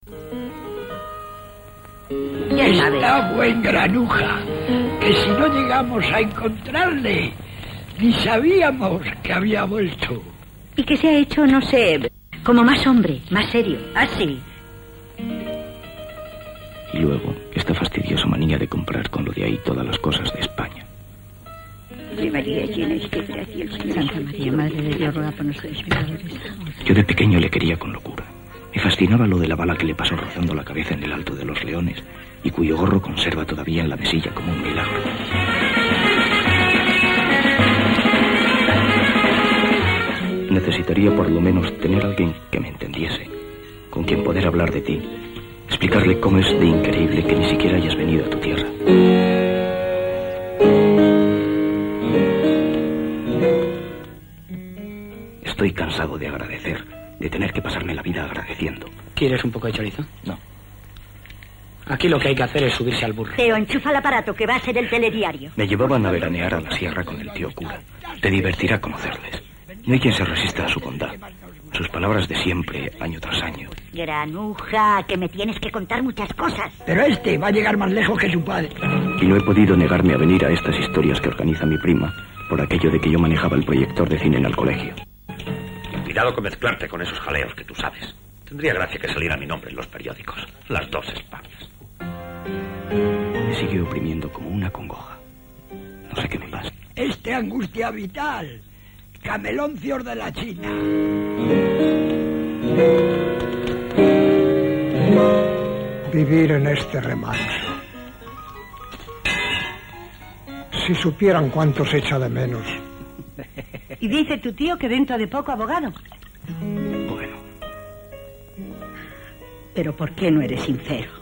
Está buen Granuja, que si no llegamos a encontrarle, ni sabíamos que había vuelto. ¿Y qué se ha hecho? No sé, como más hombre, más serio, así. Y luego, esta fastidiosa manía de comprar con lo de ahí todas las cosas de España. María, llena de gracia, el Señor. Santa María, Madre de Dios, ruega por nosotros pecadores. Yo de pequeño le quería con locura. Me fascinaba lo de la bala que le pasó rozando la cabeza en el Alto de los Leones y cuyo gorro conserva todavía en la mesilla como un milagro. Necesitaría por lo menos tener a alguien que me entendiese, con quien poder hablar de ti, explicarle cómo es de increíble que ni siquiera hayas venido a tu tierra. Estoy cansado de agradecer, de tener que pasarme la vida agradeciendo. ¿Quieres un poco de chorizo? No. Aquí lo que hay que hacer es subirse al burro. Teo, enchufa el aparato que va a ser el telediario. Me llevaban a veranear a la sierra con el tío cura. Te divertirá conocerles. No hay quien se resista a su bondad. Sus palabras de siempre, año tras año. Granuja, que me tienes que contar muchas cosas. Pero este va a llegar más lejos que su padre. Y no he podido negarme a venir a estas historias que organiza mi prima por aquello de que yo manejaba el proyector de cine en el colegio. Cuidado con mezclarte con esos jaleos que tú sabes. Tendría gracia que saliera mi nombre en los periódicos. Las dos Españas. Me sigue oprimiendo como una congoja. No sé qué me pasa. Angustia vital. Cameloncios de la China. Vivir en este remanso. Si supieran cuánto se echa de menos. Y dice tu tío que dentro de poco abogado. Bueno. Pero ¿por qué no eres sincero?